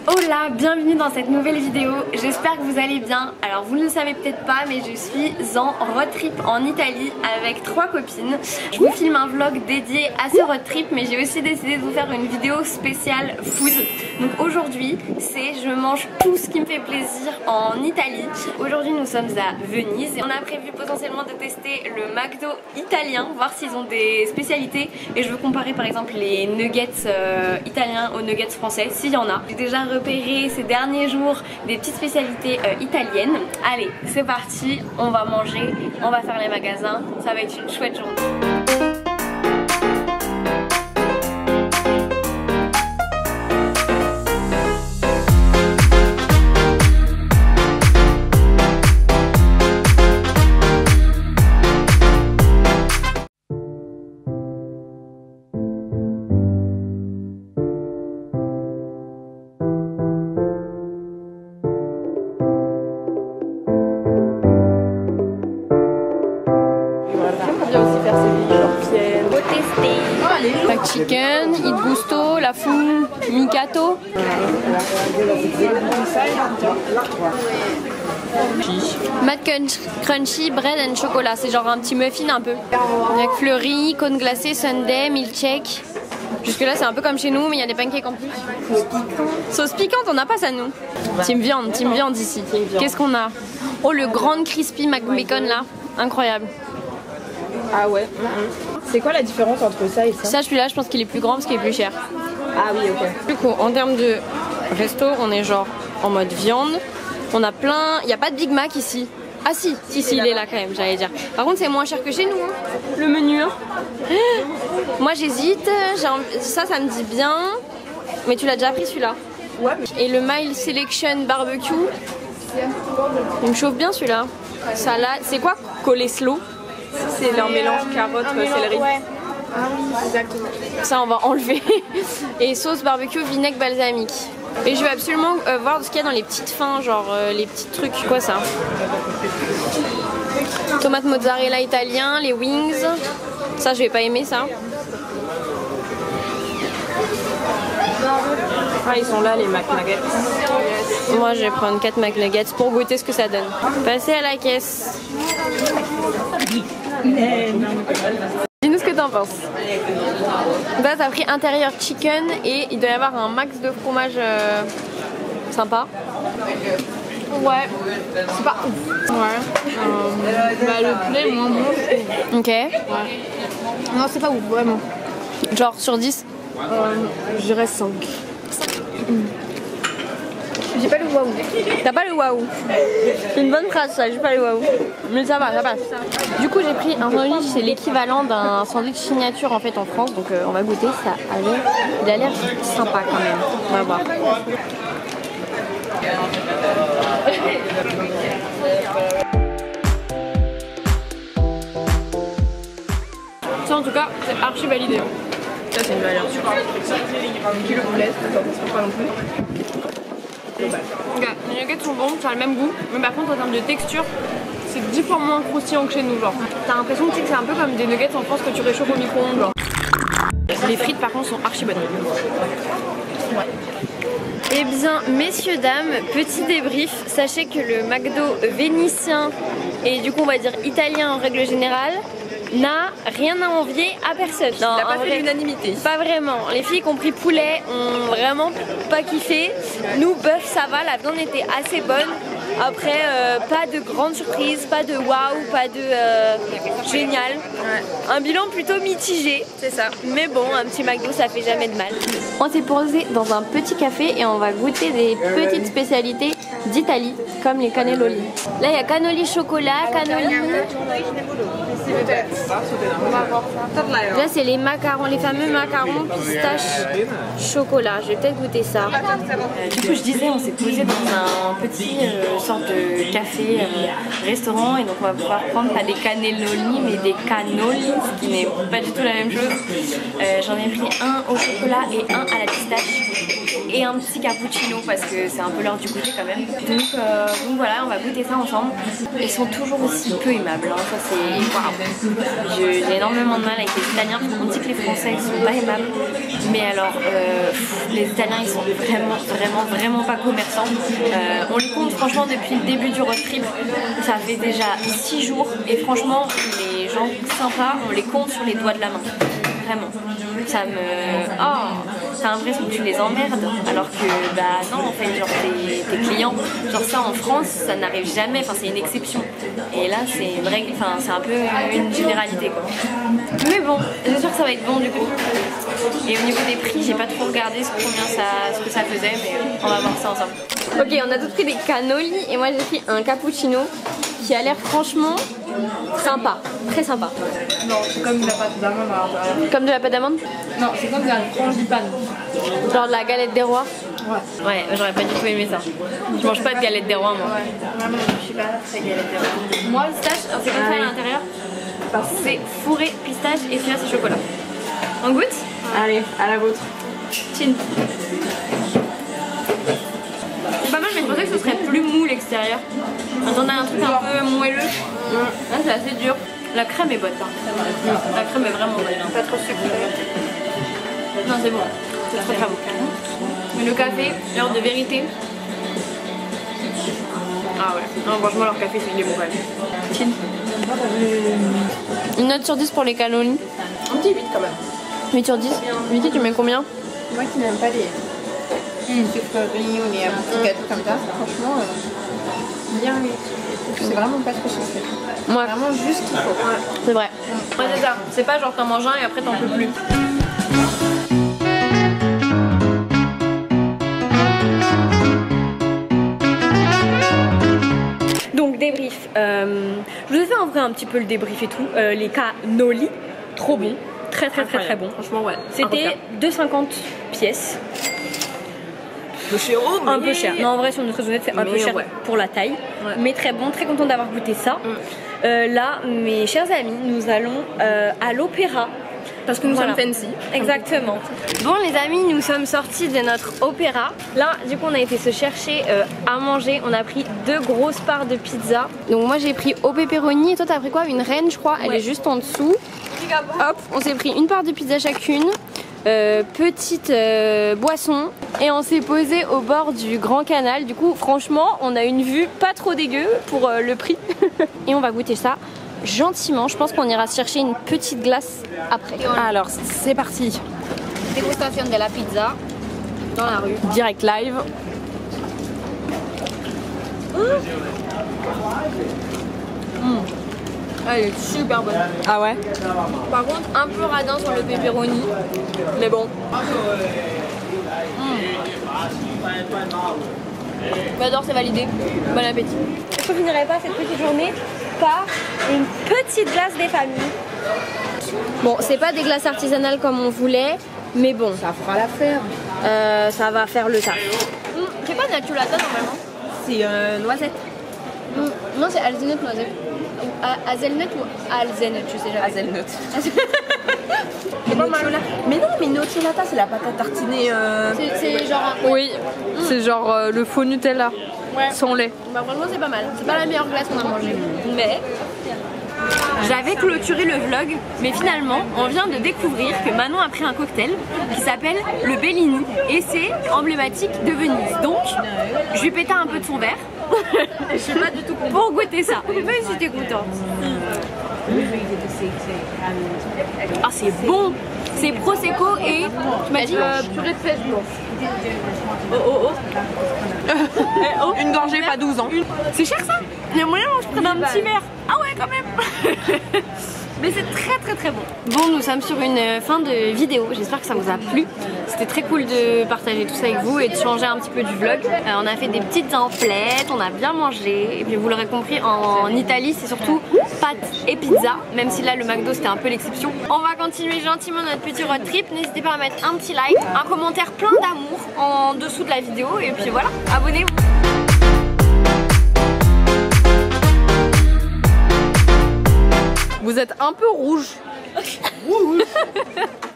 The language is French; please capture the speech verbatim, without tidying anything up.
Hola, bienvenue dans cette nouvelle vidéo, j'espère que vous allez bien. Alors vous ne le savez peut-être pas mais je suis en road trip en Italie avec trois copines. Je vous filme un vlog dédié à ce road trip mais j'ai aussi décidé de vous faire une vidéo spéciale food. Donc aujourd'hui c'est je mange tout ce qui me fait plaisir en Italie. Aujourd'hui nous sommes à Venise et on a prévu potentiellement de tester le McDo italien, voir s'ils ont des spécialités. Et je veux comparer par exemple les nuggets euh, italiens aux nuggets français s'il y en a. J'ai déjà repérer ces derniers jours des petites spécialités euh, italiennes. Allez, c'est parti, on va manger, on va faire les magasins, ça va être une chouette journée. Pack chicken, il gusto, la fou, micato. Mad crunchy, bread and chocolat. C'est genre un petit muffin un peu. Avec fleurie, cône glacé, sundae, milkshake. Jusque là c'est un peu comme chez nous mais il y a des pancakes en plus. Sauce piquante, on n'a pas ça nous. Team viande, team viande ici. Qu'est-ce qu'on a? Oh le grand crispy McBacon là, incroyable. Ah ouais. C'est quoi la différence entre ça et ça? Ça celui-là je pense qu'il est plus grand parce qu'il est plus cher. Ah oui ok. Du coup en termes de resto on est genre en mode viande. On a plein, il n'y a pas de Big Mac ici. Ah si, si si il est là quand même j'allais dire. Par contre c'est moins cher que chez nous hein, le menu hein. Moi j'hésite, ça ça me dit bien. Mais tu l'as déjà pris celui-là. Ouais mais... Et le Mild Selection Barbecue. Il me chauffe bien celui-là. Salade, c'est quoi coleslaw? C'est leur mélange carotte, céleri. Ouais. Ah oui, exactement. Ça on va enlever. Et sauce barbecue vinaigre balsamique. Et je veux absolument euh, voir ce qu'il y a dans les petites fins, genre euh, les petits trucs, quoi ça? Tomate mozzarella italien, les wings. Ça je vais pas aimer ça. Ah ils sont là les McNuggets. Moi je vais prendre quatre McNuggets pour goûter ce que ça donne. Passer à la caisse. Dis-nous ce que t'en penses. Là t'as pris intérieur chicken et il doit y avoir un max de fromage euh, sympa. Ouais, c'est pas ouf. Ouais. Euh, bah le poulet moins bon. Ok. Ouais. Non c'est pas ouf vraiment. Genre sur dix euh, je dirais cinq. Mm. J'ai pas le waouh. T'as pas le waouh. C'est une bonne phrase ça, j'ai pas le waouh. Mais ça va, ça passe. Du coup j'ai pris un sandwich, c'est l'équivalent d'un sandwich signature en fait en France. Donc euh, on va goûter, ça a l'air, il a l'air sympa quand même. On va voir. Ça en tout cas c'est archi validé. Ça c'est une valeur sûre. Un kilo de poulet, ça ne pas non plus. Okay, les nuggets sont bons, ça a le même goût, mais par contre en termes de texture, c'est dix fois moins croustillant que chez nous. Genre, t'as l'impression que c'est un peu comme des nuggets en France que tu réchauffes au micro-ondes. Genre. Les frites par contre sont archi bonnes. Ouais. Eh bien, messieurs, dames, petit débrief. Sachez que le McDo vénitien et du coup on va dire italien en règle générale n'a rien à envier à personne. Non, n'a pas fait l'unanimité. Pas vraiment. Les filles qui ont pris poulet ont vraiment pas kiffé. Nous, bœuf, ça va. La viande était assez bonne. Après, euh, pas de grande surprise, pas de waouh, pas de euh, génial. Ouais. Un bilan plutôt mitigé. C'est ça. Mais bon, un petit McDo, ça fait jamais de mal. On s'est posé dans un petit café et on va goûter des petites spécialités d'Italie, comme les cannelloli. Là, il y a cannoli chocolat, cannoli... Là, c'est les macarons, les fameux macarons pistache chocolat. Je vais peut-être goûter ça. Du coup, je disais, on s'est posé dans un petit euh, sorte de café euh, restaurant et donc on va pouvoir prendre pas des cannelloni mais des cannoli, ce qui n'est pas du tout la même chose. Euh, J'en ai pris un au chocolat et un à la pistache. et un petit cappuccino parce que c'est un peu l'heure du goûter quand même. Donc, euh, donc voilà, on va goûter ça ensemble. Ils sont toujours aussi peu aimables, hein. Ça c'est waouh. J'ai énormément de mal avec les Italiens. On dit que les Français sont pas aimables, mais alors euh, les Italiens ils sont vraiment vraiment vraiment pas commerçants. Euh, on les compte franchement depuis le début du road trip. Ça fait déjà six jours et franchement les gens sympas on les compte sur les doigts de la main. Vraiment. Ça me... Oh, t'as l'impression que tu les emmerdes alors que bah non en fait genre tes, tes clients, genre ça en France ça n'arrive jamais, enfin c'est une exception. Et là c'est une règle, enfin c'est un peu une généralité quoi. Mais bon, j'espère que ça va être bon du coup. Et au niveau des prix, j'ai pas trop regardé ce, combien ça, ce que ça faisait, mais on va voir ça ensemble. Ok, on a tous pris des cannoli et moi j'ai pris un cappuccino qui a l'air franchement sympa, très sympa. Non, c'est comme de la pâte d'amande à l'intérieur. Comme de la pâte d'amande? Non, c'est comme une frangipane. Genre de la galette des rois? Ouais. Ouais, j'aurais pas du tout aimé ça. Je mange pas de galette des rois moi. Ouais, vraiment, je suis pas très galette des rois. Moi, le pistache, c'est comme ça à l'intérieur. C'est fourré pistache et celui-là c'est chocolat. On goûte? Allez, à la vôtre. Chin. C'est pas mal, mais je pensais que ce serait plus mou l'extérieur. J'attendais un truc un peu moelleux. Là, c'est assez dur. La crème est bonne, par contre. La crème est vraiment bonne. Pas trop sucré. Non, c'est bon. C'est très très bon. Mais le café, l'heure de vérité. Ah ouais. Non, franchement, leur café, c'est des bons quand même. Chin. Une note sur dix pour les calories. Un petit huit quand même. huit sur dix. Vicky, tu mets combien? Moi qui n'aime pas les mmh. sucreries ou les petits gâteaux comme ça, franchement, euh, bien huit. C'est vraiment pas trop sucré. Ouais. Vraiment juste ce qu'il faut. Ouais. C'est vrai. Ouais, c'est ça. C'est pas genre t'en manges un et après t'en peux plus. Donc débrief. Euh, je vous ai fait en vrai un petit peu le débrief et tout. Euh, les cannoli, trop bon. Très très très très bon. Franchement ouais. C'était deux cinquante pièces. Un peu cher, mais... Un peu cher. Non en vrai si on est très honnête c'est un peu cher ouais. Pour la taille. Ouais. Mais très bon, très content d'avoir goûté ça. Mm. Euh, là mes chers amis, nous allons euh, à l'opéra. Parce que nous voilà. sommes fancy. Exactement. Bon les amis, nous sommes sortis de notre opéra. Là du coup on a été se chercher euh, à manger. On a pris deux grosses parts de pizza. Donc moi j'ai pris au pepperoni et toi t'as pris quoi? Une reine je crois, ouais. Elle est juste en dessous. Hop, on s'est pris une part de pizza chacune, euh, petite euh, boisson et on s'est posé au bord du Grand Canal. Du coup franchement on a une vue pas trop dégueu pour euh, le prix. Et on va goûter ça gentiment. Je pense qu'on ira chercher une petite glace après. Alors c'est parti. Dégustation de la pizza dans la rue. Direct live. Mmh. Mmh. Elle est super bonne. Ah ouais? Par contre un peu radin sur le pepperoni, mais bon. Mmh. J'adore, c'est validé. Bon appétit. Est-ce qu'on finirait pas cette petite journée par une petite glace des familles? Bon, c'est pas des glaces artisanales comme on voulait, mais bon. Ça fera l'affaire. Euh, ça va faire le taf. Mmh. C'est pas Natulata normalement? C'est euh, noisette. Mmh. Non, c'est alzenut noisette. Hazelnut ou alzenut, je sais jamais. Hazelnut. C'est pas mal. Mais non, mais Nutellata, c'est la pâte à tartiner. Euh... C'est genre. Un... Oui, mmh. C'est genre euh, le faux Nutella. Ouais. Sans lait. Bah, franchement, c'est pas mal. C'est pas la meilleure glace qu'on a mangée. Mais. J'avais clôturé le vlog, mais finalement, on vient de découvrir que Manon a pris un cocktail qui s'appelle le Bellini et c'est emblématique de Venise. Donc, je lui pétais un peu de son verre. Je suis pas du tout contente. Pour goûter ça. Mais si t'es contente. Ah, c'est bon. C'est Prosecco et tu m'as dit euh, purée de pêche blanche. Oh oh oh. oh. Une gorgée, pas douze ans. C'est cher ça? Il y a moyen que je prenne un petit verre. Ah ouais quand même. Mais c'est très très très bon. Bon, nous sommes sur une fin de vidéo. J'espère que ça vous a plu. C'était très cool de partager tout ça avec vous et de changer un petit peu du vlog. Euh, on a fait des petites emplettes, on a bien mangé. Et puis vous l'aurez compris, en, en Italie c'est surtout pâtes et pizza. Même si là le McDo c'était un peu l'exception. On va continuer gentiment notre petit road trip. N'hésitez pas à mettre un petit like, un commentaire plein d'amour en dessous de la vidéo. Et puis voilà, abonnez-vous. Vous êtes un peu rouge.